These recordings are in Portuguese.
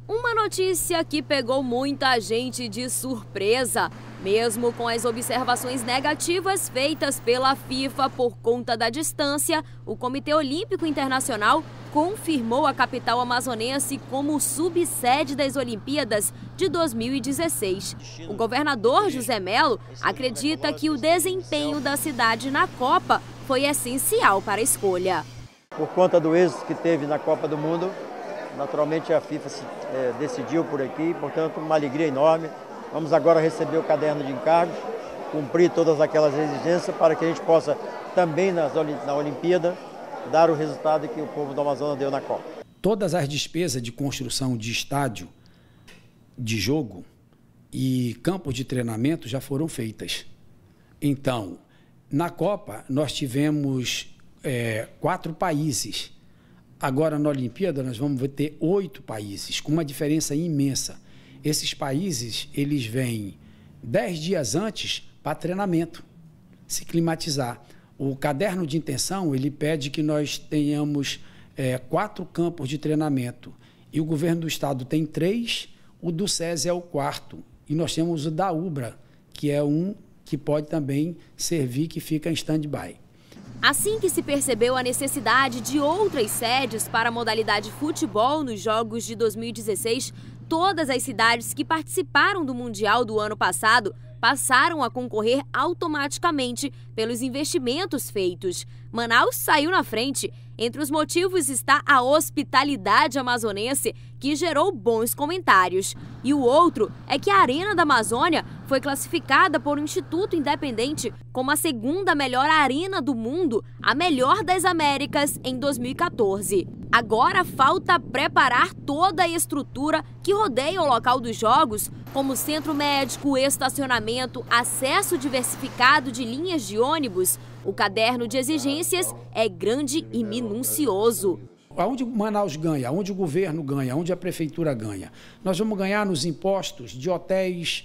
Uma notícia que pegou muita gente de surpresa. Mesmo com as observações negativas feitas pela FIFA por conta da distância, o Comitê Olímpico Internacional confirmou a capital amazonense como subsede das Olimpíadas de 2016. O governador José Melo acredita que o desempenho da cidade na Copa foi essencial para a escolha. Por conta do êxito que teve na Copa do Mundo, naturalmente a FIFA decidiu por aqui, portanto uma alegria enorme. Vamos agora receber o caderno de encargos, cumprir todas aquelas exigências para que a gente possa também na Olimpíada dar o resultado que o povo do Amazonas deu na Copa. Todas as despesas de construção de estádio, de jogo e campos de treinamento já foram feitas. Então, na Copa nós tivemos 4 países. Agora, na Olimpíada, nós vamos ter 8 países, com uma diferença imensa. Esses países, eles vêm 10 dias antes para treinamento, se climatizar. O caderno de intenção, ele pede que nós tenhamos 4 campos de treinamento. E o governo do estado tem 3, o do SESI é o 4. E nós temos o da UBRA, que é um que pode também servir, que fica em stand-by. Assim que se percebeu a necessidade de outras sedes para a modalidade futebol nos Jogos de 2016, todas as cidades que participaram do Mundial do ano passado passaram a concorrer automaticamente pelos investimentos feitos. Manaus saiu na frente. Entre os motivos está a hospitalidade amazonense, que gerou bons comentários. E o outro é que a Arena da Amazônia foi classificada por um instituto independente como a 2ª melhor arena do mundo, a melhor das Américas, em 2014. Agora falta preparar toda a estrutura que rodeia o local dos jogos, como centro médico, estacionamento, acesso diversificado de linhas de ônibus. O caderno de exigências é grande e minucioso. Aonde Manaus ganha, aonde o governo ganha, aonde a prefeitura ganha. Nós vamos ganhar nos impostos de hotéis,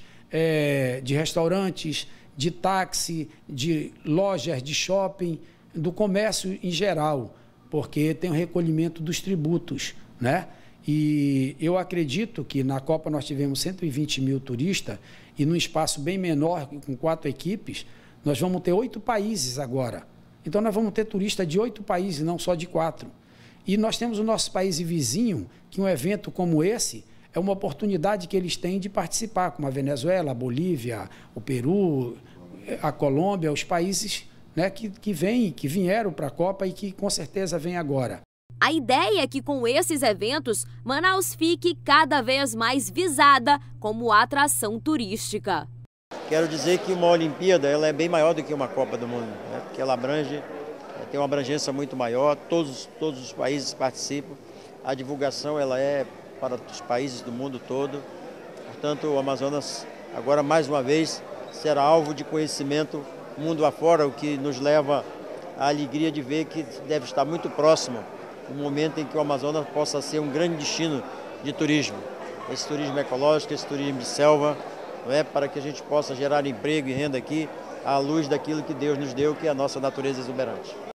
de restaurantes, de táxi, de lojas, de shopping, do comércio em geral, porque tem o recolhimento dos tributos, né? E eu acredito que na Copa nós tivemos 120 mil turistas e num espaço bem menor, com 4 equipes, nós vamos ter 8 países agora. Então nós vamos ter turista de 8 países, não só de 4. E nós temos o nosso país vizinho, que um evento como esse é uma oportunidade que eles têm de participar, como a Venezuela, a Bolívia, o Peru, a Colômbia, os países, né, que vieram para a Copa e que com certeza vêm agora. A ideia é que com esses eventos, Manaus fique cada vez mais visada como atração turística. Quero dizer que uma Olimpíada ela é bem maior do que uma Copa do Mundo, né? Porque ela tem uma abrangência muito maior, todos os países participam, a divulgação ela é para os países do mundo todo, portanto o Amazonas agora mais uma vez será alvo de conhecimento mundo afora, o que nos leva à alegria de ver que deve estar muito próximo o momento em que o Amazonas possa ser um grande destino de turismo, esse turismo ecológico, esse turismo de selva, não é? Para que a gente possa gerar emprego e renda aqui à luz daquilo que Deus nos deu, que é a nossa natureza exuberante.